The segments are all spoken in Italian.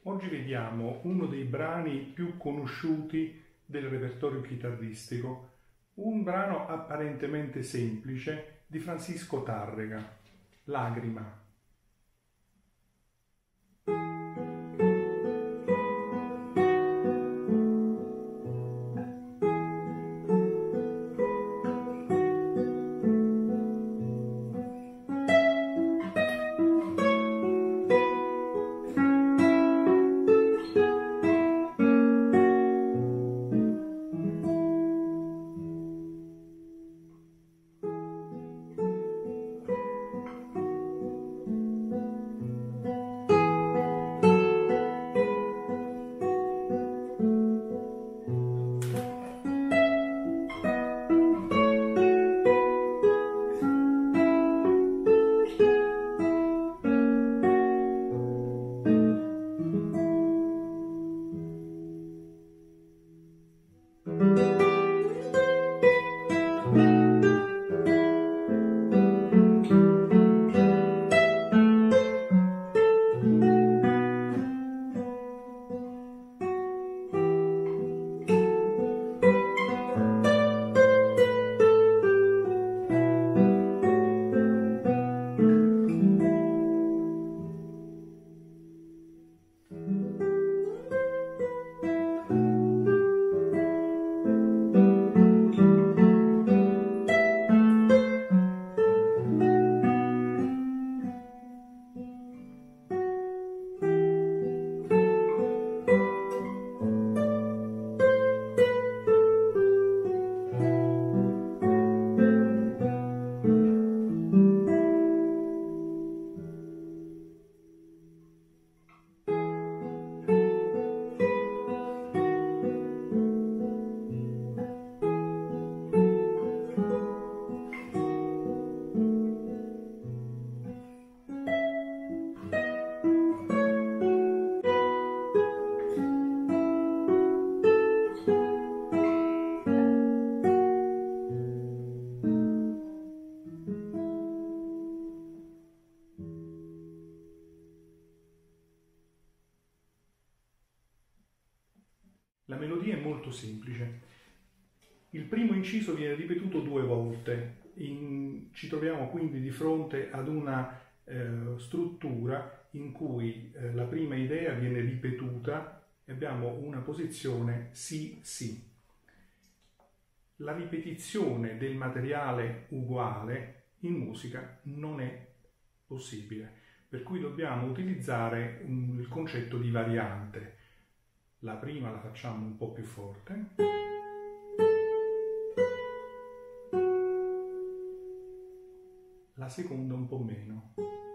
Oggi vediamo uno dei brani più conosciuti del repertorio chitarristico, un brano apparentemente semplice di Francisco Tárrega, Lagrima. La melodia è molto semplice. Il primo inciso viene ripetuto 2 volte. Ci troviamo quindi di fronte ad una struttura in cui la prima idea viene ripetuta e abbiamo una posizione si-si. La ripetizione del materiale uguale in musica non è possibile, per cui dobbiamo utilizzare il concetto di variante. La prima la facciamo un po' più forte. La seconda un po' meno.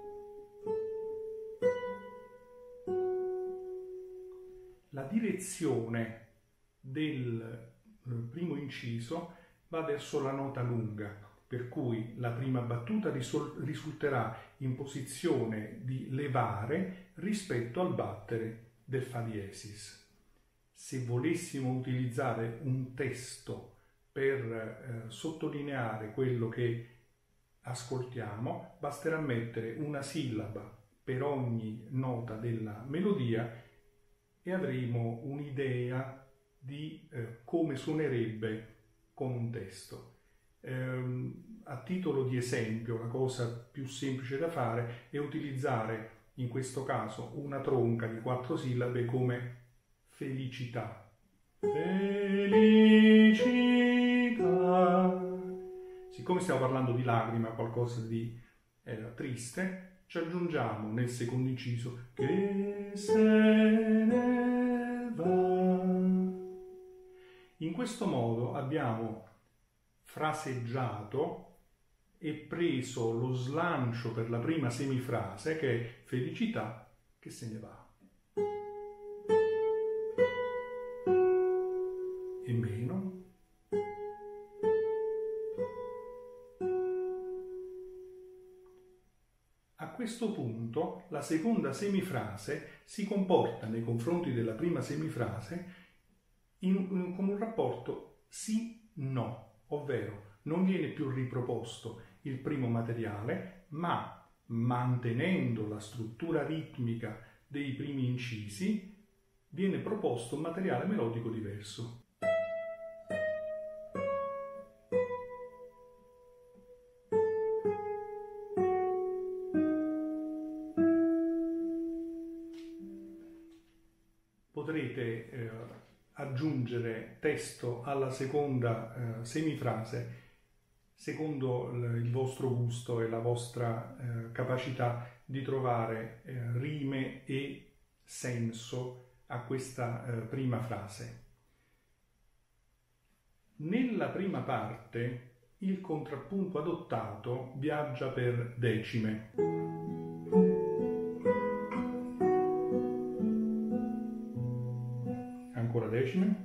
La direzione del primo inciso va verso la nota lunga, per cui la prima battuta risulterà in posizione di levare rispetto al battere del fa diesis. Se volessimo utilizzare un testo per sottolineare quello che ascoltiamo, basterà mettere una sillaba per ogni nota della melodia e avremo un'idea di come suonerebbe con un testo. A titolo di esempio, la cosa più semplice da fare è utilizzare in questo caso una tronca di 4 sillabe come felicità. Felicità. Siccome stiamo parlando di lagrima, qualcosa di triste, ci aggiungiamo nel secondo inciso che se ne va. In questo modo abbiamo fraseggiato e preso lo slancio per la prima semifrase, che è felicità che se ne va. E meno. A questo punto la seconda semifrase si comporta nei confronti della prima semifrase con un rapporto sì-no, ovvero non viene più riproposto il primo materiale, ma mantenendo la struttura ritmica dei primi incisi viene proposto un materiale melodico diverso. Potrete aggiungere testo alla seconda semifrase secondo il vostro gusto e la vostra capacità di trovare rime e senso a questa prima frase. Nella prima parte il contrappunto adottato viaggia per decime. Ancora decime.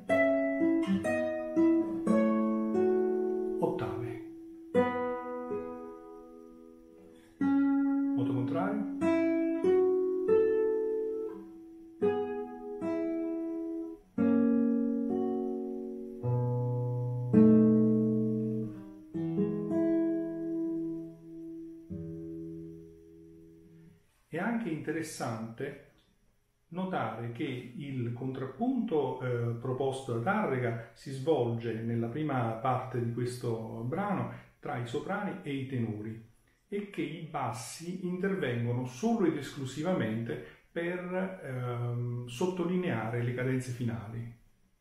Ottave. Moto contrario. È anche interessante notare che il contrappunto proposto da Tárrega si svolge nella prima parte di questo brano tra i soprani e i tenori e che i bassi intervengono solo ed esclusivamente per sottolineare le cadenze finali.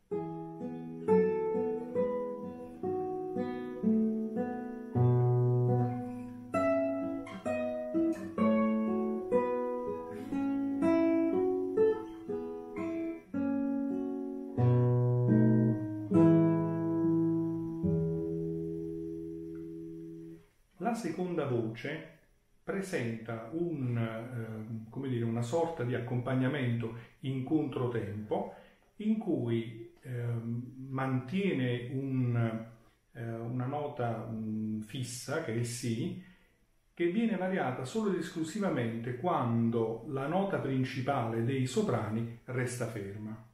La seconda voce presenta una sorta di accompagnamento in controtempo in cui mantiene una nota fissa, che è il Si, che viene variata solo ed esclusivamente quando la nota principale dei soprani resta ferma.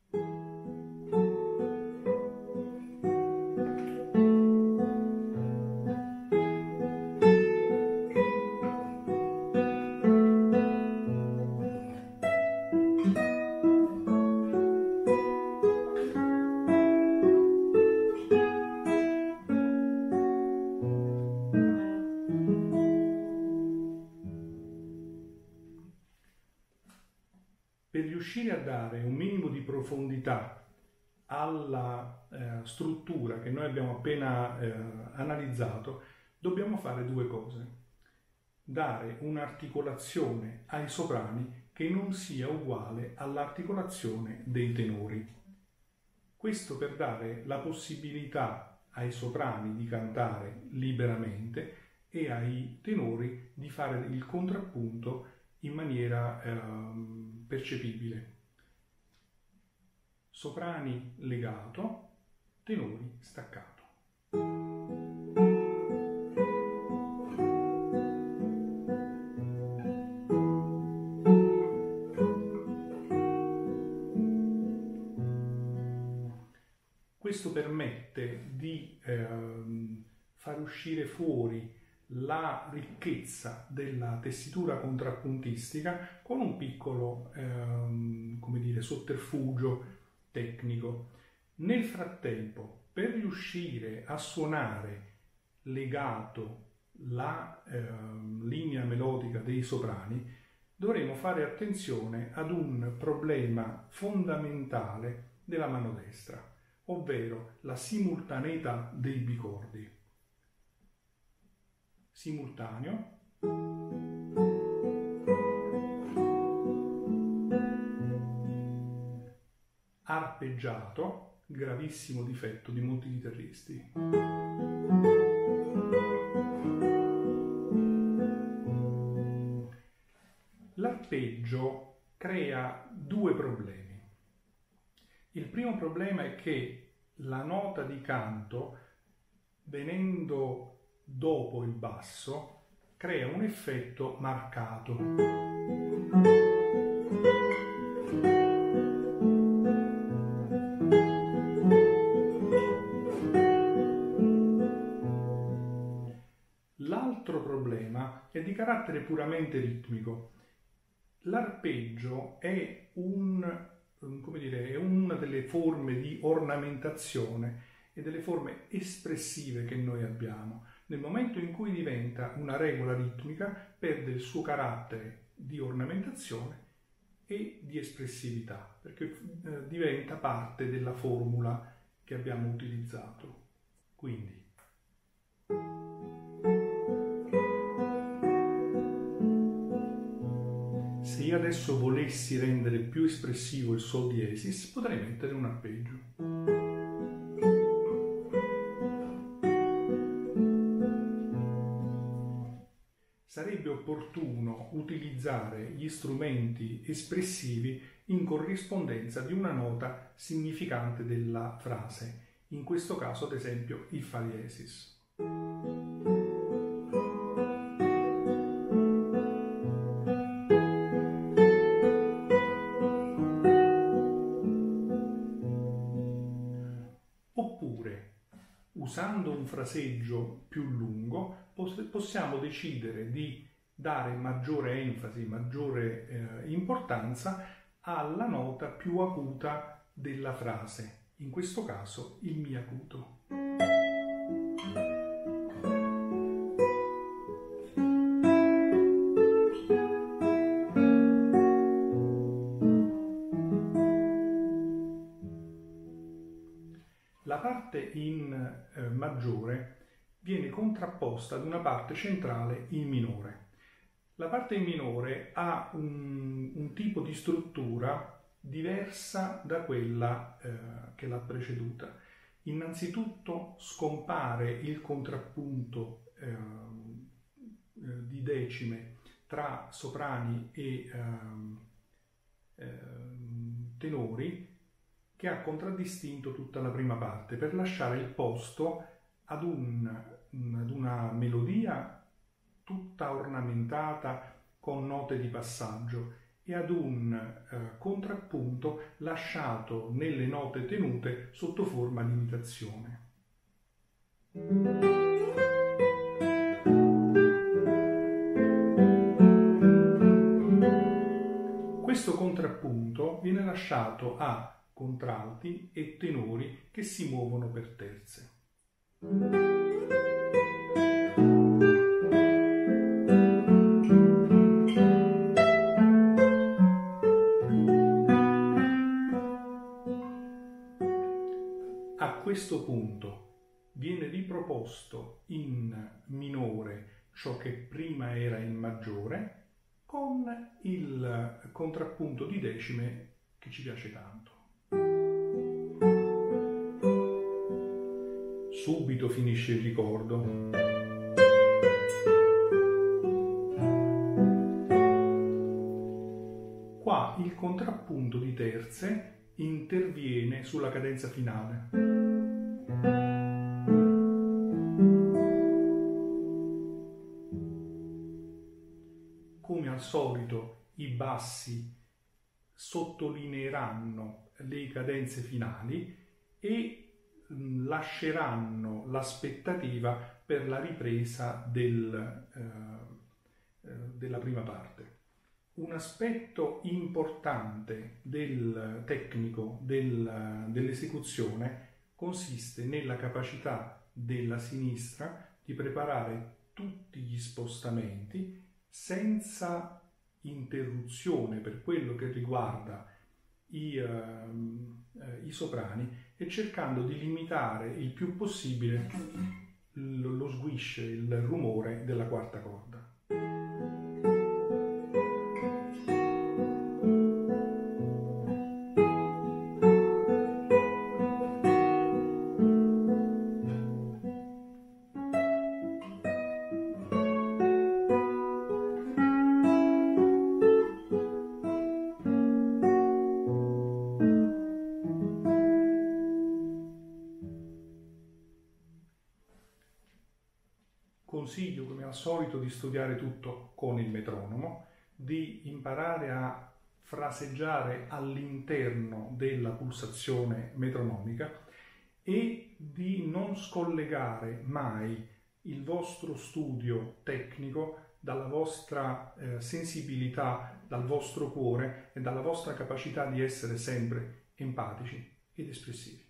Per riuscire a dare un minimo di profondità alla struttura che noi abbiamo appena analizzato, dobbiamo fare due cose. Dare un'articolazione ai soprani che non sia uguale all'articolazione dei tenori. Questo per dare la possibilità ai soprani di cantare liberamente e ai tenori di fare il contrappunto in maniera percepibile. Soprani legato, tenori staccato. Questo permette di far uscire fuori la ricchezza della tessitura contrappuntistica con un piccolo sotterfugio tecnico. Nel frattempo, per riuscire a suonare legato la linea melodica dei soprani, dovremo fare attenzione ad un problema fondamentale della mano destra, ovvero la simultaneità dei bicordi. Simultaneo, arpeggiato, gravissimo difetto di molti chitarristi. L'arpeggio crea due problemi. Il primo problema è che la nota di canto, venendo dopo il basso, crea un effetto marcato. L'altro problema è di carattere puramente ritmico. L'arpeggio è è una delle forme di ornamentazione e delle forme espressive che noi abbiamo. Nel momento in cui diventa una regola ritmica, perde il suo carattere di ornamentazione e di espressività, perché diventa parte della formula che abbiamo utilizzato. Quindi se io adesso volessi rendere più espressivo il sol diesis, potrei mettere un arpeggio. Sarebbe opportuno utilizzare gli strumenti espressivi in corrispondenza di una nota significante della frase, in questo caso ad esempio il fa diesis. Oppure, usando un fraseggio più lungo, possiamo decidere di dare maggiore enfasi, maggiore importanza alla nota più acuta della frase, in questo caso il mi acuto. La parte in maggiore viene contrapposta ad una parte centrale in minore. La parte in minore ha un tipo di struttura diversa da quella che l'ha preceduta. Innanzitutto scompare il contrappunto di decime tra soprani e tenori, che ha contraddistinto tutta la prima parte per lasciare il posto ad una melodia tutta ornamentata con note di passaggio e ad un contrappunto lasciato nelle note tenute sotto forma di imitazione. Questo contrappunto viene lasciato a contralti e tenori che si muovono per terze. A questo punto viene riproposto in minore ciò che prima era in maggiore, con il contrappunto di decime che ci piace tanto. Subito finisce il ricordo. Qua il contrappunto di terze interviene sulla cadenza finale. Come al solito i bassi sottolineeranno le cadenze finali e lasceranno l'aspettativa per la ripresa della prima parte. Un aspetto importante del tecnico dell'esecuzione consiste nella capacità della sinistra di preparare tutti gli spostamenti senza interruzione per quello che riguarda i soprani e cercando di limitare il più possibile lo squish, il rumore della quarta corda. Consiglio, come al solito, di studiare tutto con il metronomo, di imparare a fraseggiare all'interno della pulsazione metronomica e di non scollegare mai il vostro studio tecnico dalla vostra sensibilità, dal vostro cuore e dalla vostra capacità di essere sempre empatici ed espressivi.